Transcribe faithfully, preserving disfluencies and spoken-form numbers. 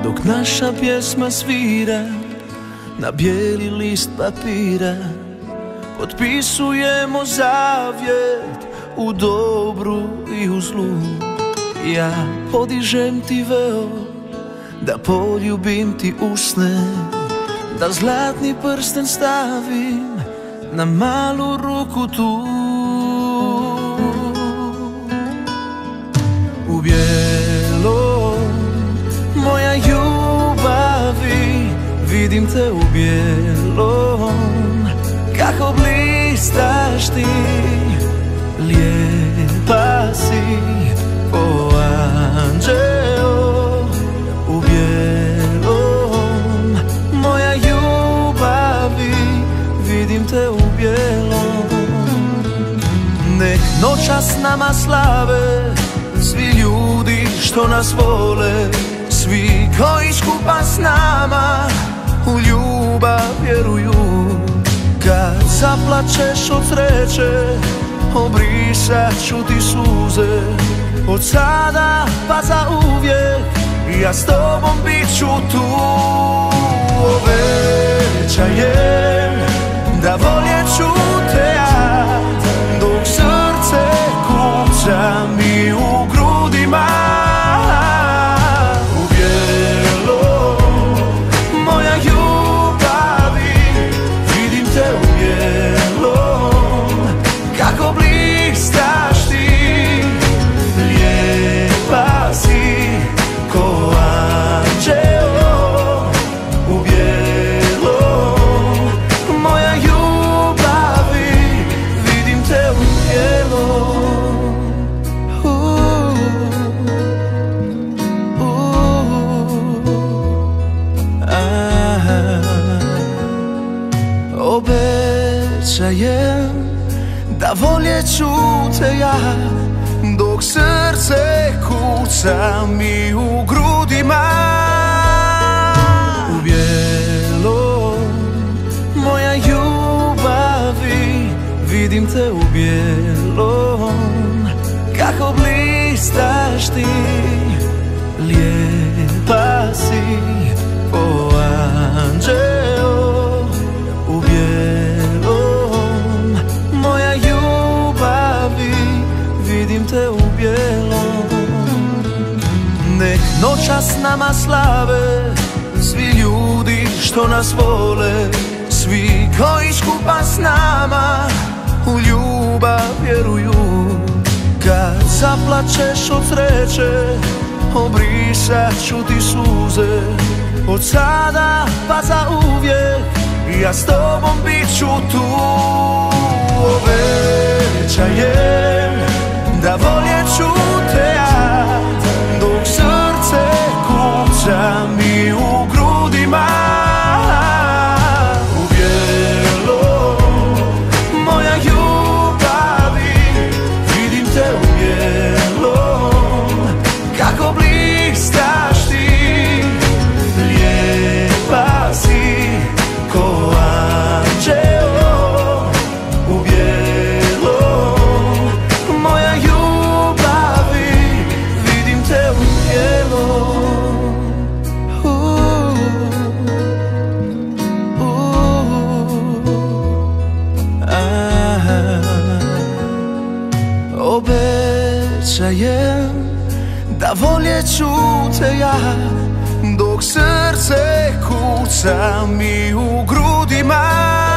dok naša pjesma svira na bijeli list papira. Potpisujemo zavjet u dobru i u zlu. Ja podižem ti veo da poljubim ti usne, da zlatni prsten stavim na malu ruku tu. U bijelom, moja ljubavi, vidim te u bijelom, kako blistaš ti, lijepa si ko anđeo. U bijelom, moja ljubavi, vidim te u bijelom. Nek noćas nama slave svi ljudi što nas vole, svi koji skupa s nama u ljubav vjeruju. Kad zaplačeš od sreće, obrisat ću ti suze. Od sada pa za uvijek ja s tobom bit ću tu. Obećajem da voljet ću te ja, dok srce kuca mi u grudima. U bijelom, moja ljubavi, vidim te u bijelom, kako blistaš ti, lijepa si ko anđeo. U bijelom, moja ljubavi, vidim te u bijelom. Obećajem da voljet ću te ja, dok srce kuca mi u grudima. U bijelom, moja ljubavi, vidim te u bijelom, kako blistaš ti, lijepa si ko anđeo. U bijelom, moja ljubavi, vidim te u bijelom. Nek noćas nama slave svi ljudi što nas vole, svi koji skupa s nama u ljubav vjeruju. Kad zaplačeš od sreće, obrisat ću ti suze. Od sada pa za uvijek ja s tobom bit ću tu. Obećajem da voljet ću te ja, dok srce kuca mi u grudima. U bijelom, moja ljubavi, vidim te u bijelom, kako blistaš ti, lijepa si ko anđeo. U bijelom, moja ljubavi, vidim te u bijelom. uh, uh, ah. Obećajem da voljet ću te ja, dok srce kuca mi u grudima.